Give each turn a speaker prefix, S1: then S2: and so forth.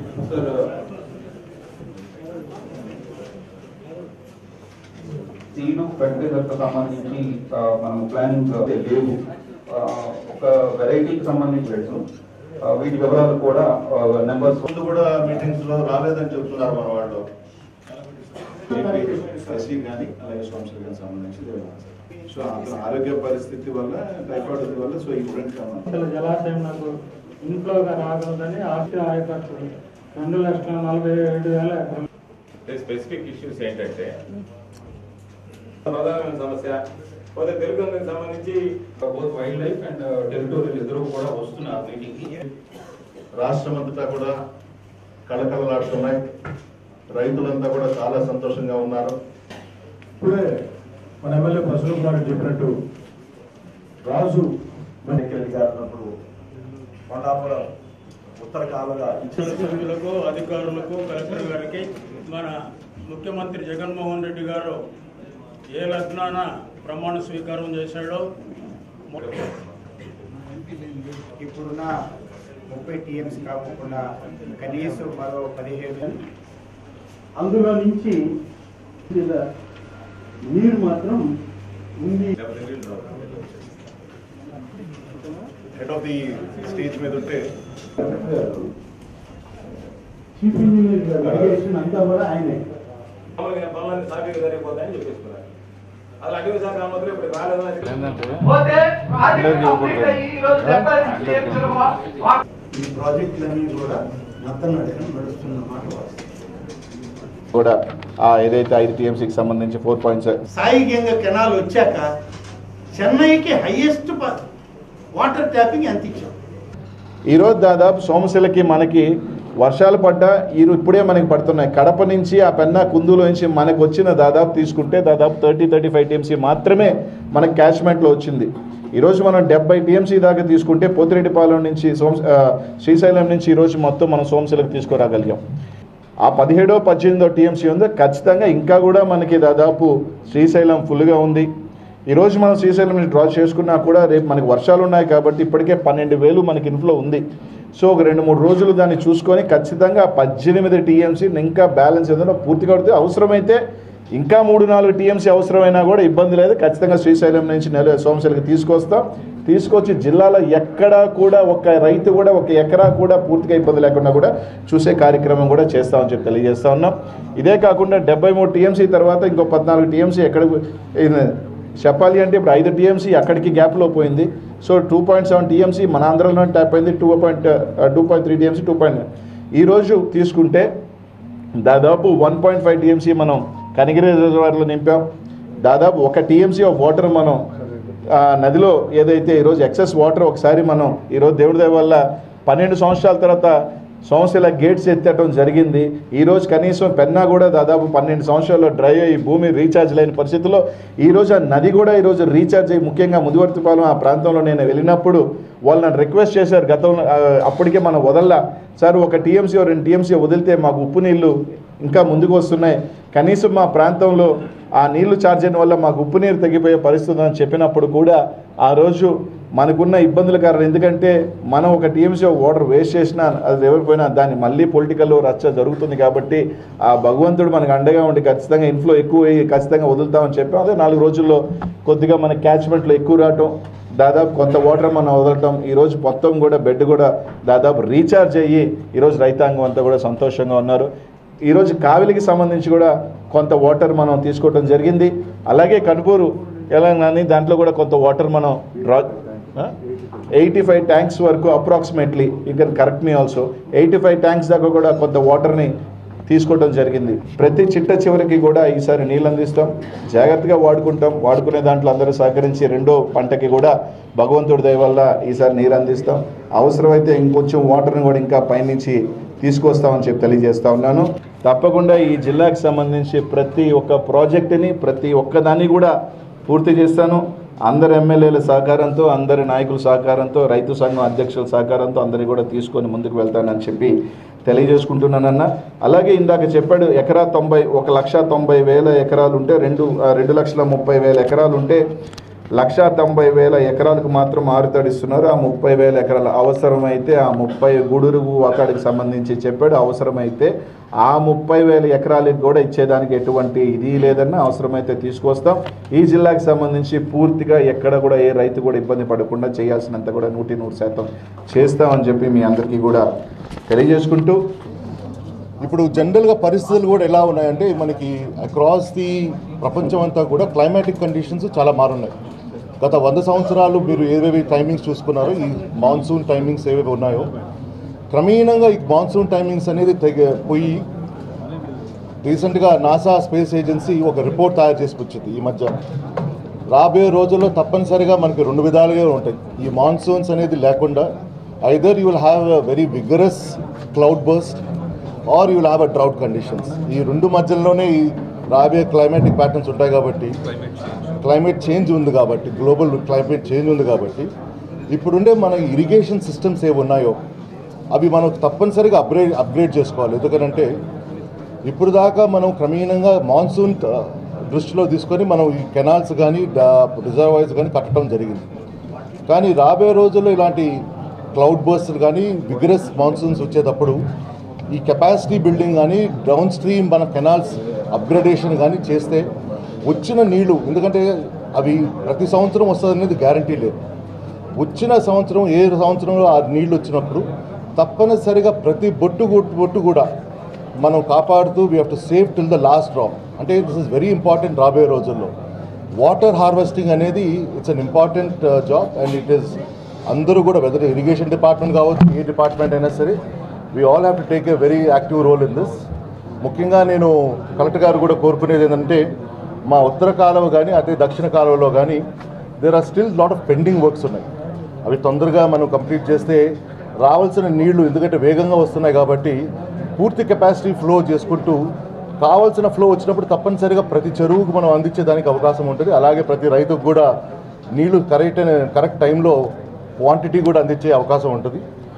S1: Seed ఫెర్టిలైజర్కి సంబంధించి మనం planning లేవు. ఒక వెరైటీకి సంబంధించి వీటి వివరాలు కూడా నెంబర్స్
S2: ముందు కూడా మీటింగ్స్ లో రాలేదని చెప్తున్నారు మన వాళ్ళు. కానీ అలాగే సంస్థలకు సంబంధించి సో ఆరోగ్య పరిస్థితి వల్ల టైఫాయిడ్ వల్ల సో ఇన్ఫెక్ట్
S3: జలాశయం నాకు ఇంట్లోగా రాగలదని ఆస్తి ఆయకట్టు 2,47,000 ఎకరాలు.
S4: స్పెసిఫిక్ ఇష్యూస్ ఏంటంటే ప్రధానమైన సమస్య పోతే తెలుగు సంబంధించి
S1: both wildlife and territorial ఇద్దరు కూడా వస్తున్నారు మీటింగ్కి.
S2: రాష్ట్రం అంతటా కూడా కళకళలాడుతున్నాయి. రైతులంతా కూడా చాలా సంతోషంగా ఉన్నారు.
S5: ఇప్పుడే మన ఎమ్మెల్యే ప్రసన్న కుమార్ చెప్పినట్టు రాజు
S2: గారు కొండాపురం ఉత్తర కాలుగా
S3: సభ్యులకు అధికారులకు కలెక్టర్ గారికి మన ముఖ్యమంత్రి జగన్మోహన్ రెడ్డి గారు ఏ లగ్నాన ప్రమాణ స్వీకారం చేశాడో
S6: ఇప్పుడున్న 30 TMC కాకుండా కనీసం మరో 17
S5: అందులో నుంచి నీరు మాత్రం ఉంది.
S2: హెడ్ ఆఫ్ ది స్టేజ్ మీద ఉంటే
S5: చీఫ్ ఇంజనీర్ ఇరిగేషన్ అంతా కూడా ఆయనే.
S4: పనులన్నీ సాఫీగా జరిగిపోతాయని చెప్పేస్తున్నారు. అలా అటవీ శాఖ మాత్రం ఇప్పుడు
S6: ఈ ప్రాజెక్టులన్నీ కూడా మొత్తం నడుస్తున్నమాట
S2: కూడా ఏదైతే 5 TMCకి సంబంధించి 4.7
S6: సాయిగంగా కెనాల్ వచ్చాక చెన్నైకి హైయెస్ట్ వాటర్ ట్యాపింగ్ ఎంత ఇచ్చాం.
S2: ఈరోజు దాదాపు సోమశిలకి మనకి వర్షాలు పడ్డా ఇప్పుడే మనకి పడుతున్నాయి. కడప నుంచి ఆ పెన్నా కుందులో నుంచి మనకు వచ్చిన దాదాపు తీసుకుంటే దాదాపు 30-35 TMC మాత్రమే మనకి క్యాచ్మెంట్లో వచ్చింది. ఈరోజు మనం 70 TMC దాకా తీసుకుంటే పోతిరెడ్డిపాలెం నుంచి శ్రీశైలం నుంచి ఈరోజు మొత్తం మనం సోమశిలకు తీసుకురాగలిగాం. ఆ 17-18 TMC ఉంది. ఖచ్చితంగా ఇంకా కూడా మనకి దాదాపు శ్రీశైలం ఫుల్గా ఉంది. ఈరోజు మనం శ్రీశైలం నుంచి డ్రా చేసుకున్నా కూడా రేపు మనకి వర్షాలు ఉన్నాయి కాబట్టి ఇప్పటికే 12,000 మనకి ఇన్ఫ్లో ఉంది. సో ఒక 2-3 రోజులు దాన్ని చూసుకొని ఖచ్చితంగా 18 TMC ఇంకా బ్యాలెన్స్ ఏదైనా పూర్తిగా అవుతుంది. అవసరమైతే ఇంకా 3-4 TMC అవసరమైనా కూడా ఇబ్బంది లేదు. ఖచ్చితంగా శ్రీశైలం నుంచి సోమశిలకి తీసుకొచ్చి జిల్లాలో ఎక్కడా కూడా ఒక రైతు కూడా ఒక ఎకరా కూడా పూర్తిగా ఇబ్బంది లేకుండా కూడా చూసే కార్యక్రమం కూడా చేస్తామని చెప్పి తెలియజేస్తా ఉన్నాం. ఇదే కాకుండా 73 TMC తర్వాత ఇంకో 14 TMC ఎక్కడ చెప్పాలి అంటే ఇప్పుడు 5 TMC అక్కడికి గ్యాప్లో పోయింది. సో 2.7 TMC మన ఆంధ్రలో ట్యాప్ అయింది. 2.3 TMC 2.9 ఈరోజు తీసుకుంటే దాదాపు 1.5 TMC మనం కనిగిరి రిజర్వాయర్లో నింపాం. దాదాపు 1 TMC ఆఫ్ వాటర్ మనం నదిలో ఏదైతే ఈరోజు ఎక్సెస్ వాటర్ ఒకసారి మనం ఈరోజు దేవుడి దయ వల్ల 12 సంవత్సరాల తర్వాత సోమశిల గేట్స్ ఎత్తడం జరిగింది. ఈరోజు కనీసం పెన్నా కూడా దాదాపు 12 సంవత్సరాల్లో డ్రై అయ్యి భూమి రీఛార్జ్ లేని పరిస్థితుల్లో ఈరోజు ఆ నది కూడా ఈరోజు రీఛార్జ్ అయ్యి ముఖ్యంగా ముదివర్తిపాలెం ఆ ప్రాంతంలో నేను వెళ్ళినప్పుడు వాళ్ళు నన్ను రిక్వెస్ట్ చేశారు గతంలో అప్పటికే మనం వదల్లా సార్ 1 TMC 2 TMC వదిలితే మాకు ఉప్పు నీళ్ళు ఇంకా ముందుకు వస్తున్నాయి. కనీసం మా ప్రాంతంలో ఆ నీళ్లు ఛార్జ్ అయిన వల్ల మాకు ఉప్పు నీరు తగ్గిపోయే పరిస్థితి అని చెప్పినప్పుడు కూడా ఆ రోజు మనకున్న ఇబ్బందుల కారణం ఎందుకంటే మనం 1 TMC వాటర్ వేస్ట్ చేసినా అది ఎవరిపోయినా దాన్ని మళ్ళీ పొలిటికల్లో రచ్చ జరుగుతుంది కాబట్టి ఆ భగవంతుడు మనకు అండగా ఉండి ఖచ్చితంగా ఇన్ఫ్లో ఎక్కువ ఖచ్చితంగా వదులుతామని చెప్పాం. అదే 4 రోజుల్లో కొద్దిగా మన క్యాచ్మెంట్లో ఎక్కువ రావటం దాదాపు కొంత వాటర్ మనం వదలటం ఈరోజు మొత్తం కూడా బెడ్ కూడా దాదాపు రీఛార్జ్ అయ్యి ఈరోజు రైతాంగం అంతా కూడా సంతోషంగా ఉన్నారు. ఈరోజు కావిలికి సంబంధించి కూడా కొంత వాటర్ మనం తీసుకోవటం జరిగింది. అలాగే కనుపూరు ఎలాగని దాంట్లో కూడా కొంత వాటర్ మనం డ్రా 85 ట్యాంక్స్ వరకు approximately you can correct me also 85 tanks దాకా కూడా కొంత వాటర్ని తీసుకోవడం జరిగింది. ప్రతి చిట్ట చివరికి కూడా ఈసారి నీళ్ళు అందిస్తాం, జాగ్రత్తగా వాడుకునే దాంట్లో అందరూ సహకరించి 2వ పంటకి కూడా భగవంతుడి దయ వల్ల ఈసారి నీరు అందిస్తాం. అవసరమైతే ఇంకొంచెం వాటర్ని కూడా ఇంకా పైనుంచి తీసుకొస్తామని చెప్పి తెలియజేస్తా ఉన్నాను. తప్పకుండా ఈ జిల్లాకు సంబంధించి ప్రతి ఒక్క ప్రాజెక్టుని ప్రతి ఒక్కదాన్ని కూడా పూర్తి చేస్తాను. అందరు ఎమ్మెల్యేల సహకారంతో అందరి నాయకుల సహకారంతో రైతు సంఘం అధ్యక్షుల సహకారంతో అందరినీ కూడా తీసుకొని ముందుకు వెళ్తానని చెప్పి తెలియజేసుకుంటున్నానన్న. అలాగే ఇందాక చెప్పాడు ఎకరా 1,90,000 ఎకరాలు ఉంటే 2,30,000 ఎకరాలు ఉంటే 1,90,000 ఎకరాలకు మాత్రం ఆరుతడిస్తున్నారు. ఆ 30,000 ఎకరాలు అవసరమైతే ఆ 30 గుడురు అక్కడికి సంబంధించి చెప్పాడు. అవసరమైతే ఆ 30,000 ఎకరాలకు కూడా ఇచ్చేదానికి ఎటువంటి ఇది లేదన్నా అవసరమైతే తీసుకొస్తాం. ఈ జిల్లాకి సంబంధించి పూర్తిగా ఎక్కడ కూడా ఏ రైతు కూడా ఇబ్బంది పడకుండా చేయాల్సినంత కూడా 100% చేస్తామని చెప్పి మీ అందరికీ కూడా తెలియజేసుకుంటూ,
S7: ఇప్పుడు జనరల్గా పరిస్థితులు కూడా ఎలా ఉన్నాయంటే మనకి అక్రాస్ ది ప్రపంచం అంతా కూడా క్లైమాటిక్ కండిషన్స్ చాలా మారున్నాయి. గత 100 సంవత్సరాలు మీరు ఏవేవి టైమింగ్స్ చూసుకున్నారో ఈ మాన్సూన్ టైమింగ్స్ ఏవేవి ఉన్నాయో క్రమేణంగా ఈ మాన్సూన్ టైమింగ్స్ అనేది పోయి రీసెంట్గా నాసా స్పేస్ ఏజెన్సీ ఒక రిపోర్ట్ తయారు చేసుకొచ్చింది ఈ మధ్య. రాబోయే రోజుల్లో తప్పనిసరిగా మనకి 2 విధాలుగా ఉంటాయి. ఈ మాన్సూన్స్ అనేది లేకుండా either you will have a very vigorous cloud burst or you will have a drought conditions. ఈ 2 మధ్యలోనే ఈ రాబోయే క్లైమాటిక్ ప్యాటర్న్స్ ఉంటాయి. కాబట్టి క్లైమేట్ చేంజ్ ఉంది కాబట్టి గ్లోబల్ క్లైమేట్ చేంజ్ ఉంది కాబట్టి ఇప్పుడుండే మన ఇరిగేషన్ సిస్టమ్స్ ఏవి ఉన్నాయో అవి మనం తప్పనిసరిగా అప్గ్రేడ్ చేసుకోవాలి. ఎందుకంటే ఇప్పుడు దాకా మనం క్రమేణంగా మాన్సూన్ దృష్టిలో తీసుకొని మనం ఈ కెనాల్స్ కానీ రిజర్వాయర్స్ కానీ కట్టడం జరిగింది. కానీ రాబోయే రోజుల్లో ఇలాంటి క్లౌడ్ బర్స్ట్లు కానీ విగరస్ మాన్సూన్స్ వచ్చేటప్పుడు ఈ కెపాసిటీ బిల్డింగ్ కానీ డౌన్ స్ట్రీమ్ మన కెనాల్స్ అప్గ్రేడేషన్ కానీ చేస్తే వచ్చిన నీళ్లు, ఎందుకంటే అవి ప్రతి సంవత్సరం వస్తుంది అనేది గ్యారంటీ లేదు. వచ్చిన సంవత్సరం ఏ సంవత్సరంలో ఆ నీళ్లు వచ్చినప్పుడు తప్పనిసరిగా ప్రతి బొట్టు కూడా మనం కాపాడుతూ we have to save till the last drop. అంటే దిస్ ఇస్ వెరీ ఇంపార్టెంట్ రాబోయే రోజుల్లో. వాటర్ హార్వెస్టింగ్ అనేది it's an important job and it is అందరూ కూడా వెదర్ ఇరిగేషన్ డిపార్ట్మెంట్ కావచ్చు ఏ డిపార్ట్మెంట్ అయినా సరే we all have to take a very active role in this. ముఖ్యంగా నేను కలెక్టర్ గారు కూడా కోరుకునేది ఏంటంటే మా ఉత్తర కాలువ కానీ అదే దక్షిణ కాలువలో కానీ there are still lot of pending works ఉన్నాయి. అవి తొందరగా మనం కంప్లీట్ చేస్తే రావాల్సిన నీళ్లు ఎందుకంటే వేగంగా వస్తున్నాయి కాబట్టి పూర్తి కెపాసిటీ ఫ్లో చేసుకుంటూ కావాల్సిన ఫ్లో వచ్చినప్పుడు తప్పనిసరిగా ప్రతి చెరువుకు మనం అందించేదానికి అవకాశం ఉంటుంది. అలాగే ప్రతి రైతుకు కూడా నీళ్లు కరెక్ట్ టైంలో క్వాంటిటీ కూడా అందించే అవకాశం ఉంటుంది.